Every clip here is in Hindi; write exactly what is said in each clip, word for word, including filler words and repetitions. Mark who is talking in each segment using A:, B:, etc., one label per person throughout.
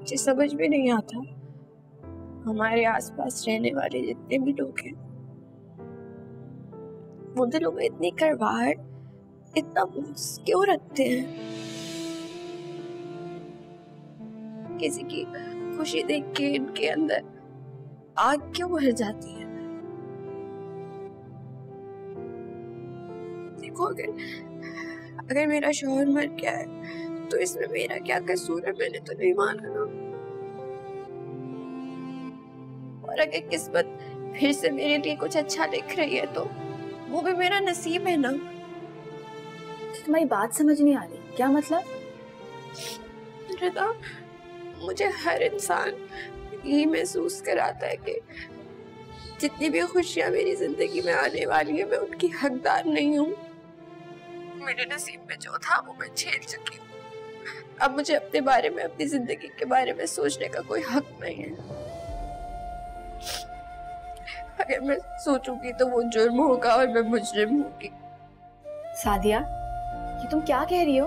A: मुझे समझ में नहीं आता हमारे आसपास रहने वाले जितने भी लोग हैं वो दिलों में इतनी कड़वाहट, इतना बुग़्ज़ क्यों रखते हैं? किसी की खुशी देख के इनके अंदर आग क्यों भर जाती है? देखो, अगर अगर मेरा शौहर मर गया है तो इसमें मेरा क्या कसूर है? मैंने तो नहीं माना ना। और अगर किस्मत फिर से मेरे लिए कुछ अच्छा लिख रही है तो वो भी मेरा नसीब है ना।
B: तुम्हारी बात समझ नहीं आ रही, क्या मतलब?
A: रिदा, मुझे हर इंसान यही महसूस कराता है कि जितनी भी खुशियां मेरी जिंदगी में आने वाली है मैं उनकी हकदार नहीं हूँ। मेरे नसीब में जो था वो मैं झेल चुकी हूँ। अब मुझे अपने बारे में, अपनी जिंदगी के बारे में सोचने का कोई हक नहीं है। अगर मैं सोचूंगी तो वो जुर्म होगा और मैं मुजरिम होगी।
B: सादिया, ये तुम क्या कह रही हो?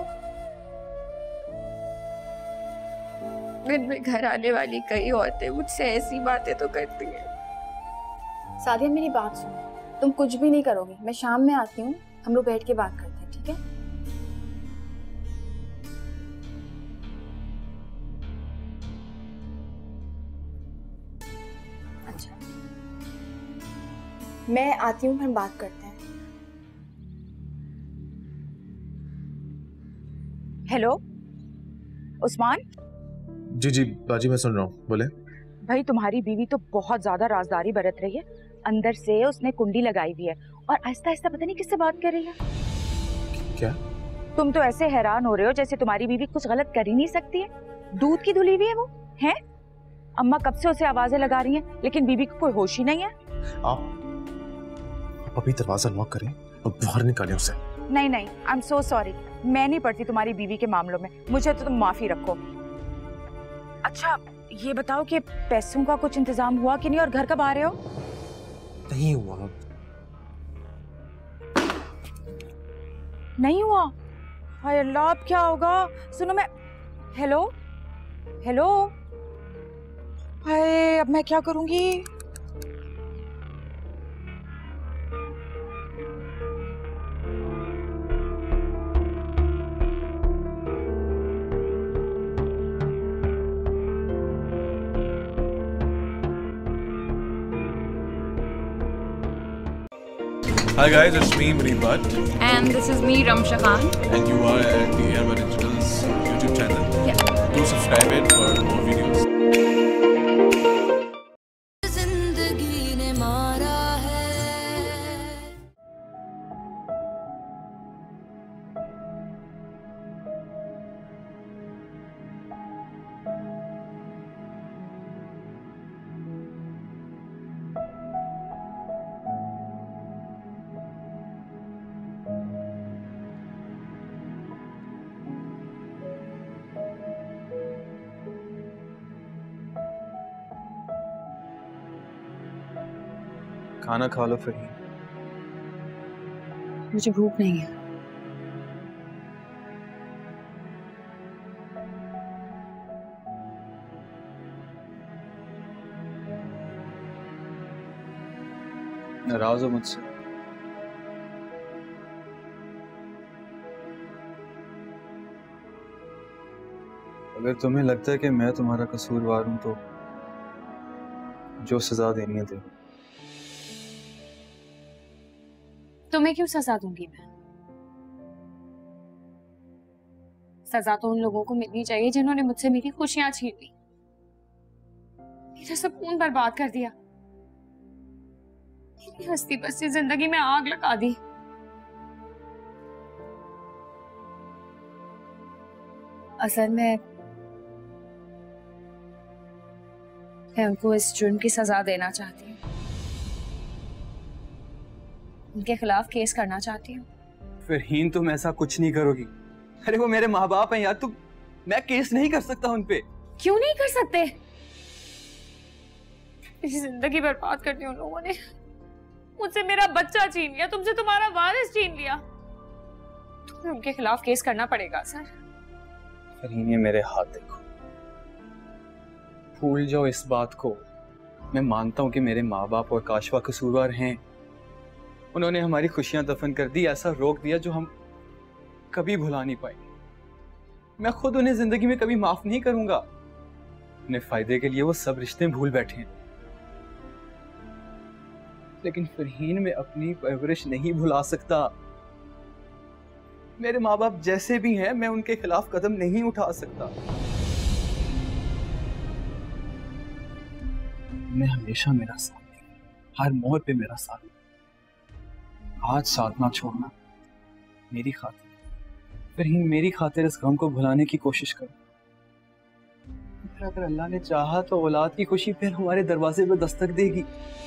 A: दिन में घर आने वाली कई औरतें मुझसे ऐसी बातें तो करती हैं।
B: सादिया, मेरी बात सुनो, तुम कुछ भी नहीं करोगी। मैं शाम में आती हूँ, हम लोग बैठ के बात करते हैं, ठीक है? अच्छा, मैं आती हूँ, हम बात करते हैं।
C: हेलो उस्मान।
D: जी जी बाजी, मैं सुन रहा हूँ, बोले।
C: भाई, तुम्हारी बीवी तो बहुत ज्यादा राजदारी बरत रही है। अंदर से उसने कुंडी लगाई हुई है और आहिस्ता आहिस्ता पता नहीं किससे बात कर रही है।
D: क्या?
C: तुम तो ऐसे हैरान हो रहे हो जैसे तुम्हारी बीवी कुछ गलत कर ही नहीं सकती है। दूध की धुली हुई है वो, है? अम्मा कब से उसे आवाजें लगा रही हैं, लेकिन बीवी को कोई होश ही नहीं है।
D: आप, आप अभी दरवाजा लॉक करें और बाहर निकालें उसे।
C: नहीं नहीं, आई एम सो सॉरी। मैं नहीं पड़ती तुम्हारी बीवी के मामलों में, मुझे तो तुम माफी रखो। अच्छा, ये बताओ कि पैसों का कुछ इंतजाम हुआ कि नहीं और घर कब आ रहे हो?
D: नहीं हुआ।
C: नहीं हुआ? हाय अल्लाह, अब क्या होगा? सुनो, मैं हेलो हेलो हाय, अब मैं क्या करूंगी?
E: Hi guys, it's me Munib Bhatt.
F: And this is me Ramsha Khan.
E: And you are at the Airbar Digital's YouTube channel.
F: Yeah.
E: Do subscribe it for more videos.
G: खाना खा लो फिर।
B: मुझे भूख नहीं है।
G: नाराज हो मुझसे? अगर तुम्हें लगता है कि मैं तुम्हारा कसूरवार हूं तो जो सजा देनी है दे।
B: तुम्हें क्यों सजा दूंगी मैं? सजा तो उन लोगों को मिलनी चाहिए जिन्होंने मुझसे मेरी खुशियां छीन ली, मेरा सुकून बर्बाद कर दिया, मेरी हस्ती बस्ती जिंदगी में आग लगा दी। असल में मैं उनको इस जुर्म की सजा देना चाहती हूँ, उनके खिलाफ केस करना चाहती हूँ।
G: फिर हीन तुम ऐसा कुछ नहीं करोगी। अरे वो मेरे माँ बाप हैं यार, तुम, मैं केस नहीं कर सकता उन पे।
B: क्यों नहीं कर सकते? मेरी जिंदगी बर्बाद कर दी उन लोगों ने, मुझसे मेरा बच्चा छीन लिया, तुमसे तुम्हारा वारिस छीन लिया। तुम्हें उनके खिलाफ केस करना पड़ेगा सर।
G: फिर हीन, ये मेरे हाथ देखो, भूल जाओ इस बात को। मैं मानता हूँ कि मेरे माँ बाप और काशवा कसूरवार हैं। उन्होंने हमारी खुशियां दफन कर दी, ऐसा रोक दिया जो हम कभी भुला नहीं पाएंगे। मैं खुद उन्हें जिंदगी में कभी माफ नहीं करूंगा। अपने फायदे के लिए वो सब रिश्ते भूल बैठे हैं। लेकिन फरहीन में अपनी परवरिश नहीं भुला सकता। मेरे माँ बाप जैसे भी हैं, मैं उनके खिलाफ कदम नहीं उठा सकता। मैं हमेशा मेरा साथ दिया, हर मोड़ पे मेरा साथ दिया। आज साथ ना छोड़ना मेरी खातिर, फरहीन मेरी खातिर इस गम को भुलाने की कोशिश करो। फिर अगर अल्लाह ने चाहा तो औलाद की खुशी फिर हमारे दरवाजे पर दस्तक देगी।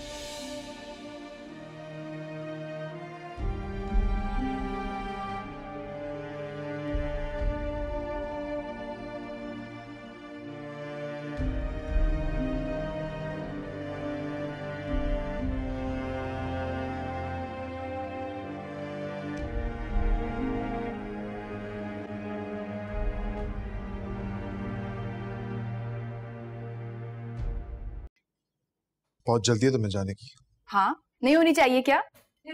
D: बहुत जल्दी है तुम्हें जाने की।
F: हाँ, नहीं होनी चाहिए क्या?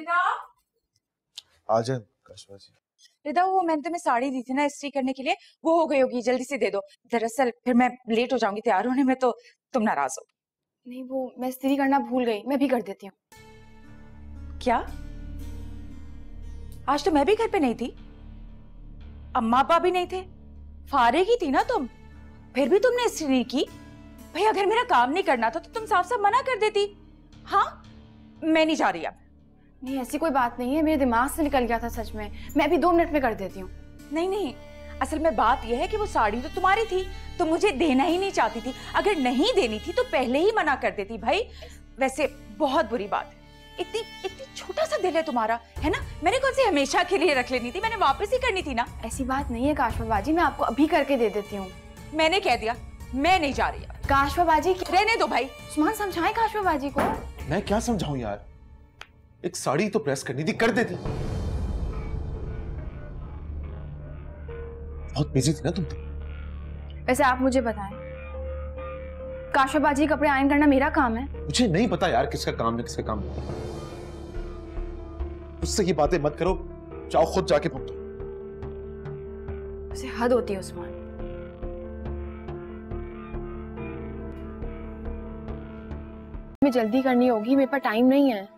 D: आ जाए काशवा जी।
C: रिदा, वो मैंने तुम्हें साड़ी दी थी ना इस्त्री करने के लिए, वो हो गई होगी, जल्दी से दे दो। दरअसल फिर मैं लेट हो जाऊंगी तैयार होने में, तो तुम नाराज हो।
F: नहीं, वो मैं इस्त्री करना भूल गई, मैं भी कर देती हूँ।
C: क्या? आज तो मैं भी घर पे नहीं थी, अम्मा पापा भी नहीं थे, फारिग ही थी ना तुम, फिर भी तुमने इस्त्री नहीं की। भाई अगर मेरा काम नहीं करना था तो तुम साफ साफ मना कर देती। हाँ, मैं नहीं जा रही अब।
F: नहीं, ऐसी कोई बात नहीं है, मेरे दिमाग से निकल गया था सच में। मैं अभी दो मिनट में कर देती हूँ।
C: नहीं नहीं, असल में बात यह है कि वो साड़ी तो तुम्हारी थी, तो मुझे देना ही नहीं चाहती थी। अगर नहीं देनी थी तो पहले ही मना कर देती भाई। वैसे बहुत बुरी बात है, इतनी इतनी छोटा सा दिल है तुम्हारा, है ना? मैंने कौन सी हमेशा के लिए रख लेनी थी, मैंने वापस ही करनी थी ना।
F: ऐसी बात नहीं है काशवा बाजी, मैं आपको अभी करके दे देती हूँ।
C: मैंने कह दिया मैं नहीं जा रही।
F: काशवा बाजी,
C: रहने दो भाई।
F: उस्मान, समझाएं काशवा बाजी को।
D: मैं क्या समझाऊं यार, एक साड़ी तो प्रेस करनी थी, कर देती। बहुत बिजी थी ना तुम तो।
F: वैसे आप मुझे बताएं, काशवा बाजी कपड़े आयरन करना मेरा काम है?
D: मुझे नहीं पता यार किसका काम है किसका काम नहीं। उससे ये बातें मत करो, जाओ खुद जाके भुगतो।
F: वैसे हद होती है उस्मान। मैं जल्दी करनी होगी, मेरे पास टाइम नहीं है।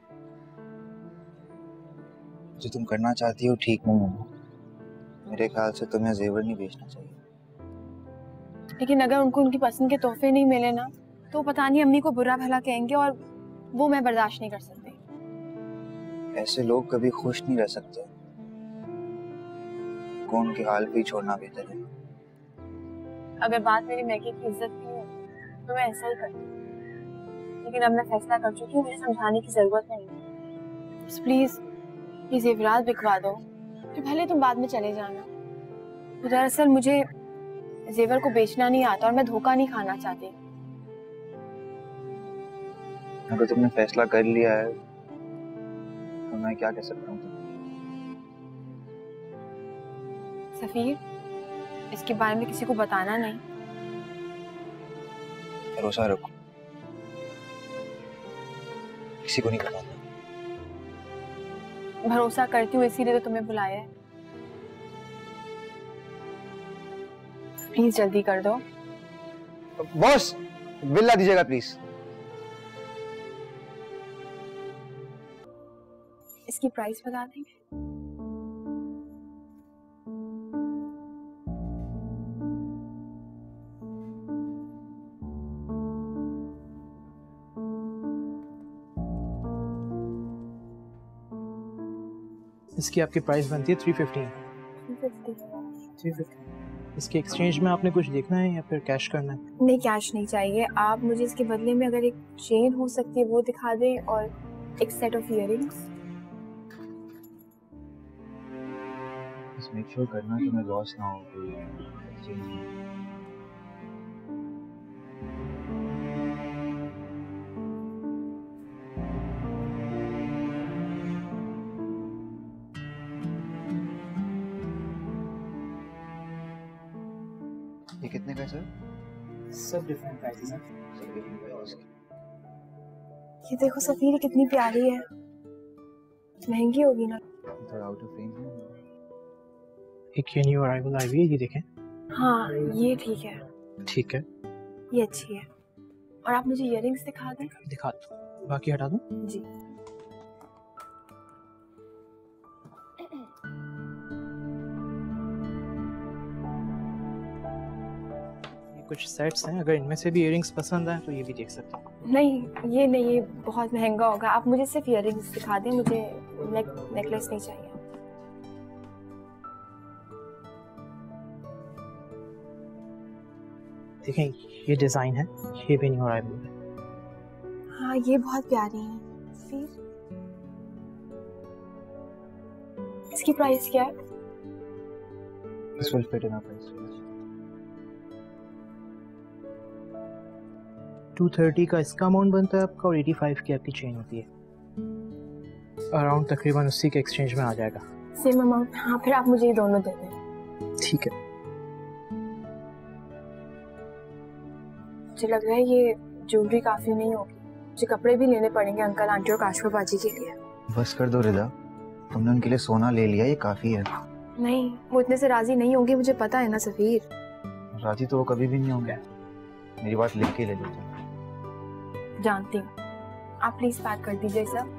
H: जो तुम करना चाहती हो ठीक नहीं है। मेरे ख्याल से तुम्हें जेवर नहीं बेचना चाहिए।
F: लेकिन अगर उनको उनकी पसंद के तोहफे नहीं मिले ना, तो पता नहीं अम्मी को बुरा भला कहेंगे, और वो मैं बर्दाश्त नहीं कर सकती।
H: ऐसे लोग कभी खुश नहीं रह सकते। कौन के हाल पे ही छोड़ना बेहतर है।
F: अगर बात मेरी मैगी की इज्जत की हो तो मैं ऐसा ही करती, लेकिन अब मैं फैसला कर चुकी हूँ, मुझे समझाने की जरूरत नहीं है। प्लीज ये जेवरात बिकवा दो, फिर भले तुम बाद में चले जाना। तो दरअसल मुझे जेवर को बेचना नहीं आता और मैं धोखा नहीं खाना चाहती।
H: अगर तुमने फैसला कर लिया है तो मैं क्या कह सकता हूँ।
F: सफीर, इसके बारे में किसी को बताना नहीं।
H: भरोसा रखो, किसी को नहीं बताना।
F: भरोसा करती हूँ, इसीलिए तो तुम्हें बुलाया है। प्लीज जल्दी कर दो।
H: बॉस, बिल ला दीजिएगा प्लीज।
F: इसकी प्राइस बता देंगे?
I: इसकी आपकी प्राइस बनती है थ्री फिफ्टी। Three fifty. इसके एक्सचेंज में आपने कुछ देखना है या फिर कैश करना है?
F: नहीं, कैश नहीं चाहिए। आप मुझे इसके बदले में अगर एक चेन हो सकती है वो दिखा दें, और एक सेट ऑफ इयररिंग्स।
H: बस मेक श्योर करना कि मैं लॉस ना हो कोई एक्सचेंज में। ये कितने का है सर?
I: सब डिफरेंट प्राइसेस हैं।
F: ये देखो सफीर, कितनी प्यारी है। महंगी होगी ना?
H: थोड़ा आउट ऑफ रेंज है।
I: एक ये न्यू अराइवल आई हुई है, ये देखें।
F: हाँ ये ठीक है,
I: ठीक है,
F: ये अच्छी है। और आप मुझे इयररिंग्स दिखा दें।
I: दिखा दो, बाकी हटा दूं?
F: जी।
I: कुछ सेट्स हैं, अगर इनमें से भी इयररिंग्स पसंद आए तो ये भी देख सकते हैं।
F: नहीं ये नहीं, ये बहुत महंगा होगा। आप मुझे सिर्फ इयररिंग्स दिखा दें, मुझे नेक नेकलेस नहीं चाहिए।
I: देखें ये डिजाइन है, ये भी न्यू अराइवल है।
F: हाँ ये बहुत प्यारी है। फिर इसकी प्राइस क्या है?
H: This will fit in our price range.
I: Two thirty का इसका अमाउंट बनता है आपका और एटी फाइव की आपकी चेन होती है। अराउंड तकरीबन उसी के एक्सचेंज में आ जाएगा।
F: Same amount? हाँ फिर आप मुझे ये दोनों दे दें।
I: ठीक है।
F: मुझे लग रहा है ये ज्वेलरी काफी नहीं होगी, मुझे कपड़े भी लेने पड़ेंगे अंकल आंटी और काशवा बाजी के लिए।
H: बस कर दो रिदा, तुमने उनके लिए सोना ले लिया, ये काफी है।
F: नहीं वो इतने से राजी नहीं होंगे, मुझे पता है ना सफीर।
H: राजी तो वो कभी भी नहीं होंगे, मेरी बात लिख के ले लो।
F: जानती हूँ। आप प्लीज पैक कर दीजिए सब।